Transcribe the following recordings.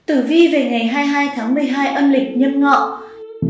Tử vi về ngày 22 tháng 12 âm lịch Nhâm Ngọ.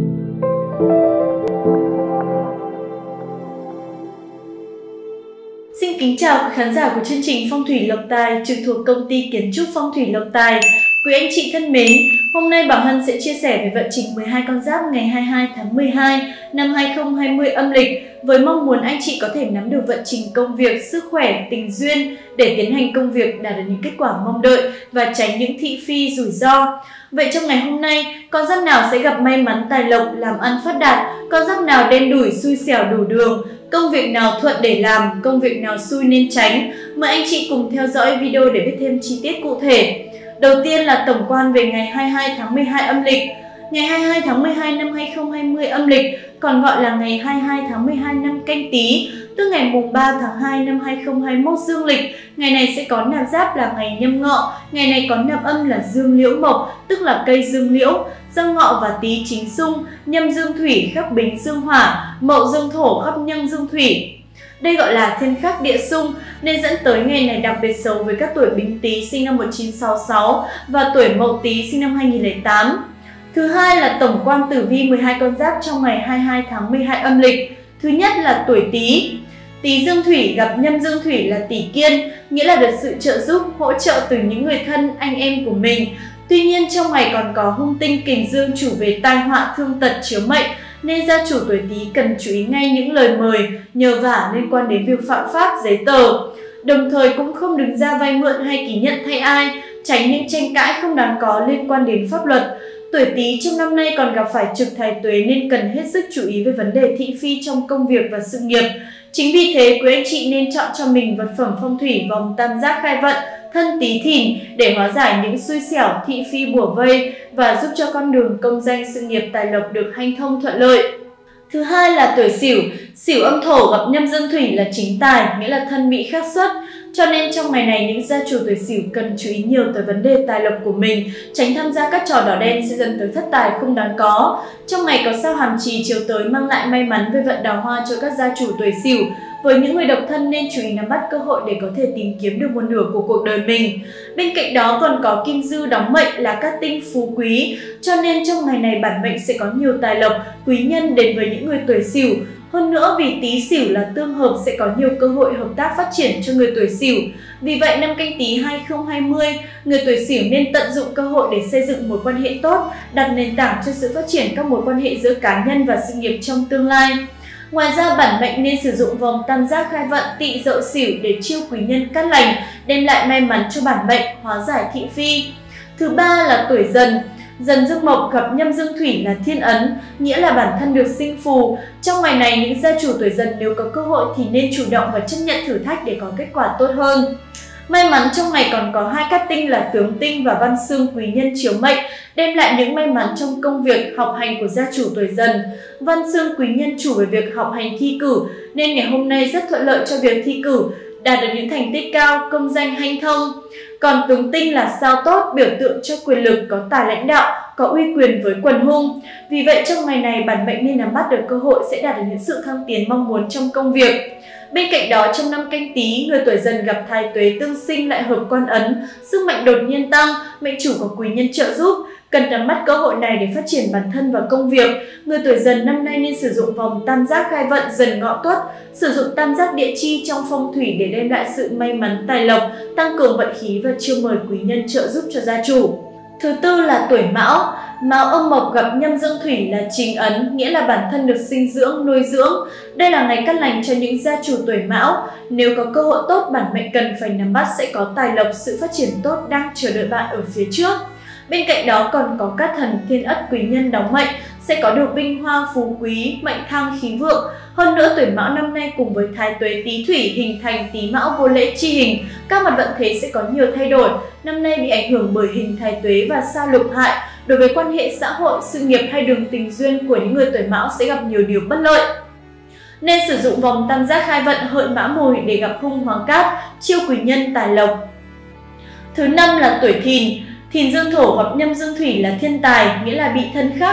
Xin kính chào quý khán giả của chương trình Phong thủy Lộc Tài trực thuộc công ty kiến trúc Phong thủy Lộc Tài. Quý anh chị thân mến, hôm nay Bảo Hân sẽ chia sẻ về vận trình 12 con giáp ngày 22 tháng 12 năm 2020 âm lịch với mong muốn anh chị có thể nắm được vận trình công việc, sức khỏe, tình duyên để tiến hành công việc đạt được những kết quả mong đợi và tránh những thị phi rủi ro. Vậy trong ngày hôm nay, con giáp nào sẽ gặp may mắn tài lộc, làm ăn phát đạt, con giáp nào đen đủi xui xẻo đổ đường, công việc nào thuận để làm, công việc nào xui nên tránh. Mời anh chị cùng theo dõi video để biết thêm chi tiết cụ thể. Đầu tiên là tổng quan về ngày 22 tháng 12 âm lịch. Ngày 22 tháng 12 năm 2020 âm lịch, còn gọi là ngày 22 tháng 12 năm Canh Tý, tức ngày mùng 3 tháng 2 năm 2021 dương lịch. Ngày này sẽ có nạp giáp là ngày Nhâm Ngọ, ngày này có nạp âm là Dương Liễu Mộc, tức là cây dương liễu. Giang Ngọ và Tý chính xung, Nhâm dương thủy khắc Bính dương hỏa, Mậu dương thổ khắc Nhân dương thủy. Đây gọi là thiên khắc địa xung nên dẫn tới ngày này đặc biệt xấu với các tuổi Bính Tý sinh năm 1966 và tuổi Mậu Tý sinh năm 2008. Thứ hai là tổng quan tử vi 12 con giáp trong ngày 22 tháng 12 âm lịch. Thứ nhất là tuổi Tý. Tý dương thủy gặp Nhâm dương thủy là tỷ kiên, nghĩa là được sự trợ giúp, hỗ trợ từ những người thân, anh em của mình. Tuy nhiên trong ngày còn có hung tinh kình dương chủ về tai họa thương tật chiếu mệnh, nên gia chủ tuổi Tý cần chú ý ngay những lời mời, nhờ vả liên quan đến việc phạm pháp giấy tờ. Đồng thời cũng không đứng ra vay mượn hay ký nhận thay ai, tránh những tranh cãi không đáng có liên quan đến pháp luật. Tuổi Tý trong năm nay còn gặp phải trực thái tuế nên cần hết sức chú ý về vấn đề thị phi trong công việc và sự nghiệp. Chính vì thế, quý anh chị nên chọn cho mình vật phẩm phong thủy vòng tam giác khai vận Thân Tý Thìn để hóa giải những xui xẻo, thị phi bủa vây và giúp cho con đường công danh sự nghiệp tài lộc được hanh thông thuận lợi. Thứ hai là tuổi Sửu. Sửu âm thổ gặp Nhâm dương thủy là chính tài, nghĩa là thân bị khắc xuất. Cho nên trong ngày này, những gia chủ tuổi Sửu cần chú ý nhiều tới vấn đề tài lộc của mình, tránh tham gia các trò đỏ đen sẽ dẫn tới thất tài không đáng có. Trong ngày có sao hàm trì chiếu tới mang lại may mắn về vận đào hoa cho các gia chủ tuổi Sửu. Với những người độc thân nên chú ý nắm bắt cơ hội để có thể tìm kiếm được một nửa của cuộc đời mình. Bên cạnh đó còn có kim dư đóng mệnh là các tinh phú quý, cho nên trong ngày này bản mệnh sẽ có nhiều tài lộc, quý nhân đến với những người tuổi Sửu. Hơn nữa vì Tý Sửu là tương hợp sẽ có nhiều cơ hội hợp tác phát triển cho người tuổi Sửu. Vì vậy năm Canh Tý 2020, người tuổi Sửu nên tận dụng cơ hội để xây dựng mối quan hệ tốt, đặt nền tảng cho sự phát triển các mối quan hệ giữa cá nhân và sự nghiệp trong tương lai. Ngoài ra bản mệnh nên sử dụng vòng tam giác khai vận Tỵ Dậu Sửu để chiêu quý nhân cát lành, đem lại may mắn cho bản mệnh, hóa giải thị phi. Thứ ba là tuổi Dần. Dần dương mộc gặp Nhâm dương thủy là thiên ấn, nghĩa là bản thân được sinh phù. Trong ngày này, những gia chủ tuổi Dần nếu có cơ hội thì nên chủ động và chấp nhận thử thách để có kết quả tốt hơn. May mắn trong ngày còn có hai cát tinh là tướng tinh và văn xương quý nhân chiếu mệnh, đem lại những may mắn trong công việc, học hành của gia chủ tuổi Dần. Văn xương quý nhân chủ về việc học hành thi cử, nên ngày hôm nay rất thuận lợi cho việc thi cử, đạt được những thành tích cao, công danh hanh thông. Còn tướng tinh là sao tốt, biểu tượng cho quyền lực, có tài lãnh đạo, có uy quyền với quần hung. Vì vậy trong ngày này bản mệnh nên nắm bắt được cơ hội sẽ đạt được những sự thăng tiến mong muốn trong công việc. Bên cạnh đó trong năm Canh Tý, người tuổi Dần gặp thái tuế tương sinh lại hợp quan ấn, sức mạnh đột nhiên tăng, mệnh chủ có quý nhân trợ giúp. Cần nắm bắt cơ hội này để phát triển bản thân và công việc. Người tuổi Dần năm nay nên sử dụng vòng tam giác khai vận Dần Ngọ Tuất, sử dụng tam giác địa chi trong phong thủy để đem lại sự may mắn tài lộc, tăng cường vận khí và chiêu mời quý nhân trợ giúp cho gia chủ. Thứ tư là tuổi Mão. Mão âm mộc gặp Nhâm dương thủy là chính ấn, nghĩa là bản thân được sinh dưỡng, nuôi dưỡng. Đây là ngày cát lành cho những gia chủ tuổi Mão. Nếu có cơ hội tốt, bản mệnh cần phải nắm bắt sẽ có tài lộc, sự phát triển tốt đang chờ đợi bạn ở phía trước. Bên cạnh đó còn có các thần thiên ất quý nhân đóng mệnh, sẽ có được vinh hoa phú quý, mệnh thăng khí vượng. Hơn nữa tuổi Mão năm nay cùng với thái tuế Tý Thủy hình thành Tý Mão vô lễ chi hình, các mặt vận thế sẽ có nhiều thay đổi. Năm nay bị ảnh hưởng bởi hình thái tuế và sao lục hại. Đối với quan hệ xã hội, sự nghiệp hay đường tình duyên của những người tuổi Mão sẽ gặp nhiều điều bất lợi. Nên sử dụng vòng tam giác khai vận Hợi Mã Mùi để gặp hung hoàng cát, chiêu quý nhân tài lộc. Thứ năm là tuổi Thìn. Thìn dương thổ gặp Nhâm dương thủy là thiên tài, nghĩa là bị thân khắc.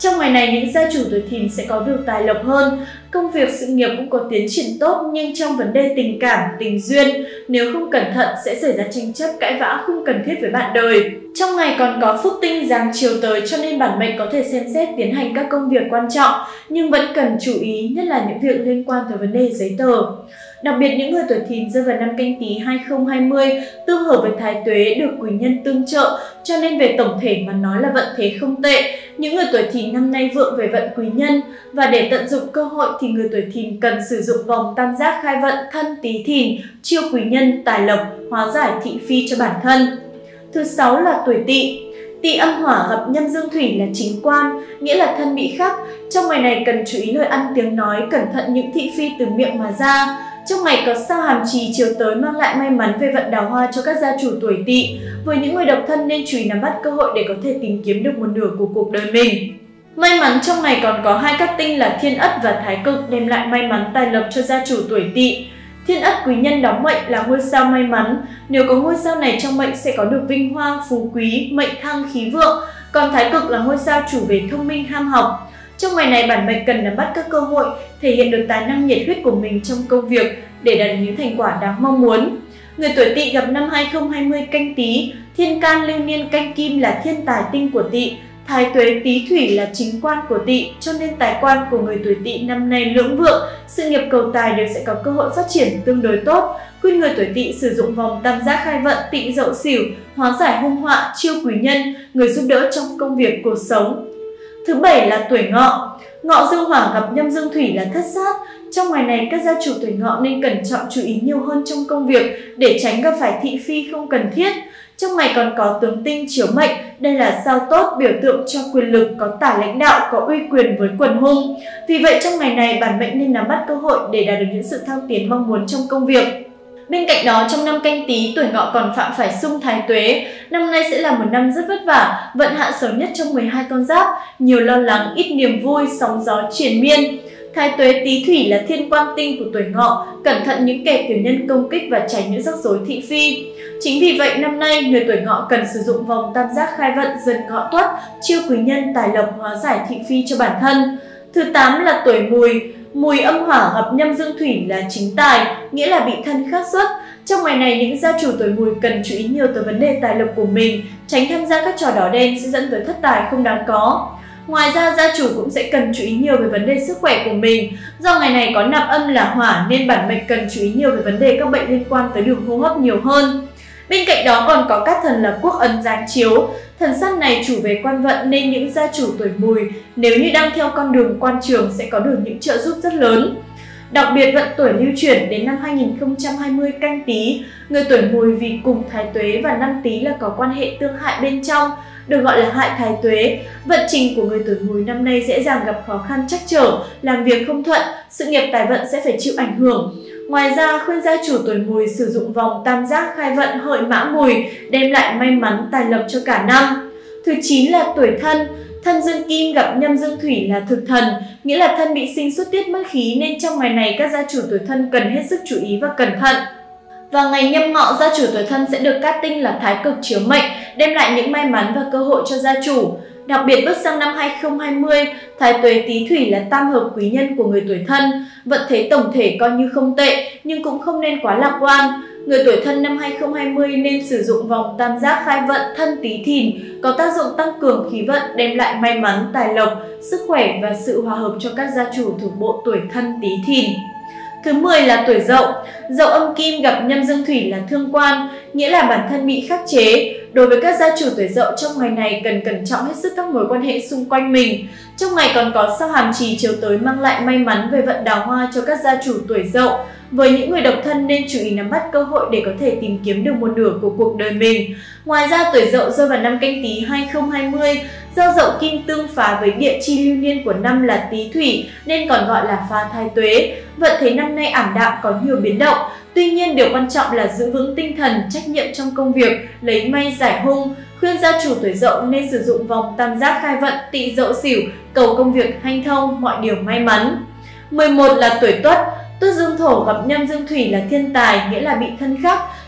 Trong ngày này, những gia chủ tuổi Thìn sẽ có được tài lộc hơn, công việc sự nghiệp cũng có tiến triển tốt, nhưng trong vấn đề tình cảm, tình duyên, nếu không cẩn thận sẽ xảy ra tranh chấp, cãi vã không cần thiết với bạn đời. Trong ngày còn có phúc tinh giáng chiều tới, cho nên bản mệnh có thể xem xét tiến hành các công việc quan trọng, nhưng vẫn cần chú ý, nhất là những việc liên quan tới vấn đề giấy tờ. Đặc biệt những người tuổi Thìn rơi vào năm Canh Tý 2020 tương hợp với Thái Tuế được quý nhân tương trợ, cho nên về tổng thể mà nói là vận thế không tệ. Những người tuổi Thìn năm nay vượng về vận quý nhân, và để tận dụng cơ hội thì người tuổi Thìn cần sử dụng vòng tam giác khai vận Thân Tý Thìn, chiêu quý nhân, tài lộc, hóa giải thị phi cho bản thân. Thứ 6 là tuổi Tỵ. Tỵ âm hỏa gặp nhâm dương thủy là chính quan, nghĩa là thân bị khắc. Trong ngày này cần chú ý lời ăn tiếng nói, cẩn thận những thị phi từ miệng mà ra. Trong ngày có sao hàm trì chiều tới mang lại may mắn về vận đào hoa cho các gia chủ tuổi Tỵ. Với những người độc thân nên chú ý nắm bắt cơ hội để có thể tìm kiếm được một nửa của cuộc đời mình. May mắn trong ngày còn có hai cát tinh là Thiên Ất và Thái Cực đem lại may mắn tài lộc cho gia chủ tuổi Tỵ. Thiên Ất quý nhân đóng mệnh là ngôi sao may mắn, nếu có ngôi sao này trong mệnh sẽ có được vinh hoa, phú quý, mệnh thăng khí vượng. Còn Thái Cực là ngôi sao chủ về thông minh ham học. Trong ngày này bản mệnh cần nắm bắt các cơ hội, thể hiện được tài năng nhiệt huyết của mình trong công việc để đạt được những thành quả đáng mong muốn. Người tuổi Tỵ gặp năm 2020 Canh Tý, thiên can lưu niên canh kim là thiên tài tinh của Tỵ, Thái Tuế Tý Thủy là chính quan của Tỵ, cho nên tài quan của người tuổi Tỵ năm nay lưỡng vượng, sự nghiệp cầu tài đều sẽ có cơ hội phát triển tương đối tốt. Khuyên người tuổi Tỵ sử dụng vòng tam giác khai vận Tỵ Dậu Sửu, hóa giải hung họa, chiêu quý nhân, người giúp đỡ trong công việc cuộc sống. Thứ 7 là tuổi Ngọ. Ngọ dương hỏa gặp nhâm dương thủy là thất sát. Trong ngày này, các gia chủ tuổi Ngọ nên cẩn trọng chú ý nhiều hơn trong công việc để tránh gặp phải thị phi không cần thiết. Trong ngày còn có tướng tinh chiếu mệnh, đây là sao tốt biểu tượng cho quyền lực, có tả lãnh đạo, có uy quyền với quần hung. Vì vậy trong ngày này, bản mệnh nên nắm bắt cơ hội để đạt được những sự thăng tiến mong muốn trong công việc. Bên cạnh đó, trong năm Canh Tý, tuổi Ngọ còn phạm phải xung Thái Tuế. Năm nay sẽ là một năm rất vất vả, vận hạn xấu nhất trong 12 con giáp, nhiều lo lắng, ít niềm vui, sóng gió triền miên. Thái Tuế Tý Thủy là thiên quan tinh của tuổi Ngọ, cẩn thận những kẻ tiểu nhân công kích và tránh những rắc rối thị phi. Chính vì vậy năm nay, người tuổi Ngọ cần sử dụng vòng tam giác khai vận Dần Ngọ Tuất, chiêu quý nhân, tài lộc, hóa giải thị phi cho bản thân. Thứ 8 là tuổi Mùi. Mùi âm hỏa gặp nhâm dương thủy là chính tài, nghĩa là bị thân khắc xuất. Trong ngày này, những gia chủ tuổi Mùi cần chú ý nhiều tới vấn đề tài lộc của mình, tránh tham gia các trò đỏ đen sẽ dẫn tới thất tài không đáng có. Ngoài ra, gia chủ cũng sẽ cần chú ý nhiều về vấn đề sức khỏe của mình. Do ngày này có nạp âm là hỏa nên bản mệnh cần chú ý nhiều về vấn đề các bệnh liên quan tới đường hô hấp nhiều hơn. Bên cạnh đó còn có các thần là quốc ấn giáng chiếu. Thần sát này chủ về quan vận nên những gia chủ tuổi Mùi nếu như đang theo con đường quan trường sẽ có được những trợ giúp rất lớn. Đặc biệt vận tuổi lưu chuyển đến năm 2020 Canh Tý, người tuổi Mùi vì cùng Thái Tuế và năm Tý là có quan hệ tương hại bên trong, được gọi là hại Thái Tuế. Vận trình của người tuổi Mùi năm nay dễ dàng gặp khó khăn trắc trở, làm việc không thuận, sự nghiệp tài vận sẽ phải chịu ảnh hưởng. Ngoài ra, khuyên gia chủ tuổi Mùi sử dụng vòng tam giác khai vận Hợi Mã Mùi đem lại may mắn tài lộc cho cả năm. Thứ 9 là tuổi Thân. Thân dương kim gặp nhâm dương thủy là thực thần, nghĩa là thân bị sinh xuất tiết mất khí nên trong ngày này các gia chủ tuổi Thân cần hết sức chú ý và cẩn thận. Vào ngày nhâm ngọ, gia chủ tuổi Thân sẽ được cát tinh là Thái Cực chiếu mệnh, đem lại những may mắn và cơ hội cho gia chủ. Đặc biệt bước sang năm 2020, Thái Tuế Tý Thủy là tam hợp quý nhân của người tuổi Thân. Vận thế tổng thể coi như không tệ, nhưng cũng không nên quá lạc quan. Người tuổi Thân năm 2020 nên sử dụng vòng tam giác khai vận Thân Tý Thìn, có tác dụng tăng cường khí vận, đem lại may mắn, tài lộc, sức khỏe và sự hòa hợp cho các gia chủ thuộc bộ tuổi Thân Tý Thìn. Thứ 10 là tuổi Dậu. Dậu âm kim gặp nhâm dương thủy là thương quan, nghĩa là bản thân bị khắc chế. Đối với các gia chủ tuổi Dậu trong ngày này cần cẩn trọng hết sức các mối quan hệ xung quanh mình. Trong ngày còn có sao hàm trì chiếu tới mang lại may mắn về vận đào hoa cho các gia chủ tuổi Dậu. Với những người độc thân nên chú ý nắm bắt cơ hội để có thể tìm kiếm được một nửa của cuộc đời mình. Ngoài ra, tuổi Dậu rơi vào năm Canh Tý 2020, do Dậu kim tương phá với địa chi lưu niên của năm là Tý Thủy nên còn gọi là phá Thái Tuế. Vận thế năm nay ảm đạm, có nhiều biến động. Tuy nhiên, điều quan trọng là giữ vững tinh thần, trách nhiệm trong công việc, lấy may giải hung. Khuyên gia chủ tuổi Dậu nên sử dụng vòng tam giác khai vận Tỵ Dậu Sửu, cầu công việc hanh thông, mọi điều may mắn. 11 là tuổi Tuất. Tuất dương thổ gặp nhâm dương thủy là thiên tài, nghĩa là bị thân khắc.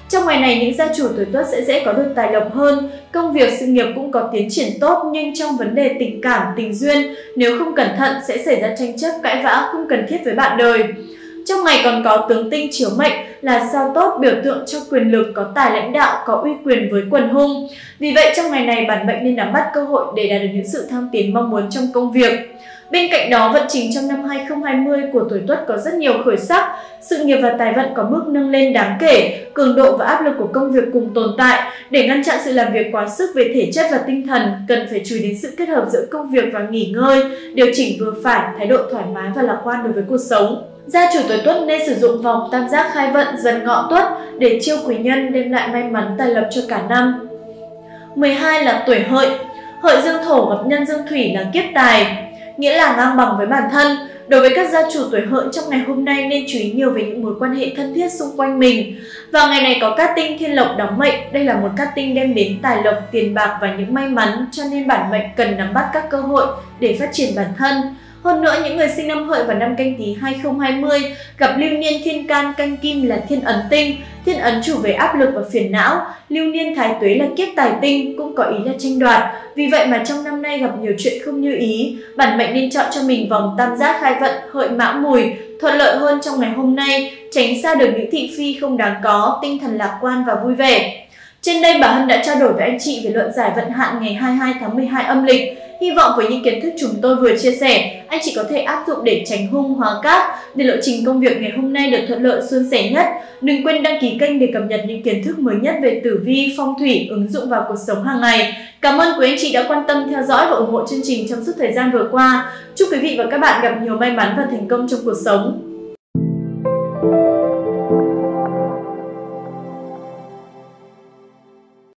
Trong ngày này, những gia chủ tuổi Tuất sẽ dễ có được tài lộc hơn, công việc sự nghiệp cũng có tiến triển tốt, nhưng trong vấn đề tình cảm, tình duyên, nếu không cẩn thận sẽ xảy ra tranh chấp, cãi vã không cần thiết với bạn đời. Trong ngày còn có tướng tinh chiếu mệnh là sao tốt, biểu tượng cho quyền lực, có tài lãnh đạo, có uy quyền với quần hung. Vì vậy trong ngày này bản mệnh nên nắm bắt cơ hội để đạt được những sự thăng tiến mong muốn trong công việc. Bên cạnh đó, vận trình trong năm 2020 của tuổi Tuất có rất nhiều khởi sắc, sự nghiệp và tài vận có mức nâng lên đáng kể, cường độ và áp lực của công việc cùng tồn tại. Để ngăn chặn sự làm việc quá sức về thể chất và tinh thần, cần phải chú ý đến sự kết hợp giữa công việc và nghỉ ngơi, điều chỉnh vừa phải, thái độ thoải mái và lạc quan đối với cuộc sống. Gia chủ tuổi Tuất nên sử dụng vòng tam giác khai vận Dần Ngọ Tuất để chiêu quý nhân, đem lại may mắn tài lộc cho cả năm. 12 là tuổi Hợi. Hợi dương thổ gặp nhân dương thủy là kiếp tài, nghĩa là ngang bằng với bản thân. Đối với các gia chủ tuổi Hợi trong ngày hôm nay nên chú ý nhiều về những mối quan hệ thân thiết xung quanh mình. Và ngày này có cát tinh thiên lộc đóng mệnh, đây là một cát tinh đem đến tài lộc, tiền bạc và những may mắn, cho nên bản mệnh cần nắm bắt các cơ hội để phát triển bản thân. Hơn nữa, những người sinh năm Hợi vào năm Canh Tý 2020 gặp lưu niên thiên can canh kim là thiên ấn tinh. Thiên ấn chủ về áp lực và phiền não, lưu niên thái tuế là kiếp tài tinh, cũng có ý là tranh đoạt. Vì vậy mà trong năm nay gặp nhiều chuyện không như ý, bản mệnh nên chọn cho mình vòng tam giác khai vận Hợi Mão Mùi, thuận lợi hơn trong ngày hôm nay, tránh xa được những thị phi không đáng có, tinh thần lạc quan và vui vẻ. Trên đây bà Hân đã trao đổi với anh chị về luận giải vận hạn ngày 22 tháng 12 âm lịch. Hy vọng với những kiến thức chúng tôi vừa chia sẻ, anh chị có thể áp dụng để tránh hung hóa cát, để lộ trình công việc ngày hôm nay được thuận lợi suôn sẻ nhất. Đừng quên đăng ký kênh để cập nhật những kiến thức mới nhất về tử vi, phong thủy, ứng dụng vào cuộc sống hàng ngày. Cảm ơn quý anh chị đã quan tâm theo dõi và ủng hộ chương trình trong suốt thời gian vừa qua. Chúc quý vị và các bạn gặp nhiều may mắn và thành công trong cuộc sống.